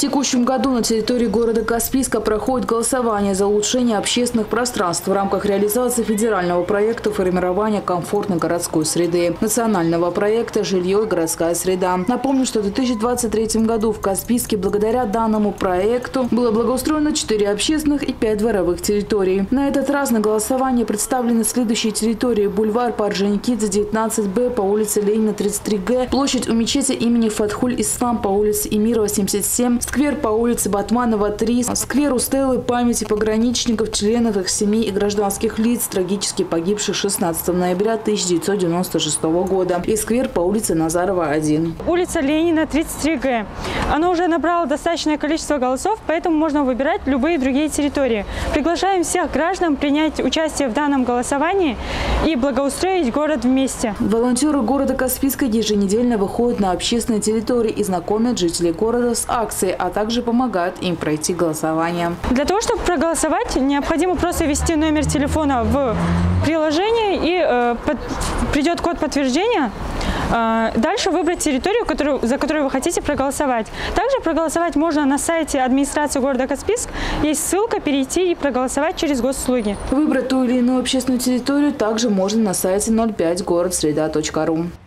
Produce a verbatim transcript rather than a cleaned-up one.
текущем году на территории города Каспийска проходит голосование за улучшение общественных пространств в рамках реализации федерального проекта формирования комфортной городской среды, национального проекта «Жилье и городская среда». Напомню, что в две тысячи двадцать третьем году в Каспийске благодаря данному проекту было благоустроено четыре общественных и пять дворовых территорий. На этот раз на голосование представлены следующие территории: бульвар Орджоникидзе, девятнадцать Б по улице Ленина, тридцать три Г, площадь у мечети имени Фатхуль-Ислам по улице Эмирова, семьдесят семь, сквер по улице Батманова, три, сквер у стелы памяти пограничников, членов их семей и гражданских лиц, трагически погибших шестнадцатого ноября тысяча девятьсот девяносто шестого года, и сквер по улице Назарова, один. Улица Ленина, тридцать три Г. Оно уже набрало достаточное количество голосов, поэтому можно выбирать любые другие территории. Приглашаем всех граждан принять участие в данном голосовании и благоустроить город вместе. Волонтеры города Каспийска еженедельно выходят на общественные территории и знакомят жителей города с акцией, а также помогают им пройти голосование. Для того, чтобы проголосовать, необходимо просто ввести номер телефона в приложение, и э, под, придет код подтверждения. Э, дальше выбрать территорию, которую, за которую вы хотите проголосовать. Также проголосовать можно на сайте администрации города Каспийск. Есть ссылка перейти и проголосовать через госуслуги. Выбрать ту или иную общественную территорию также можно на сайте ноль пять город среда точка ру.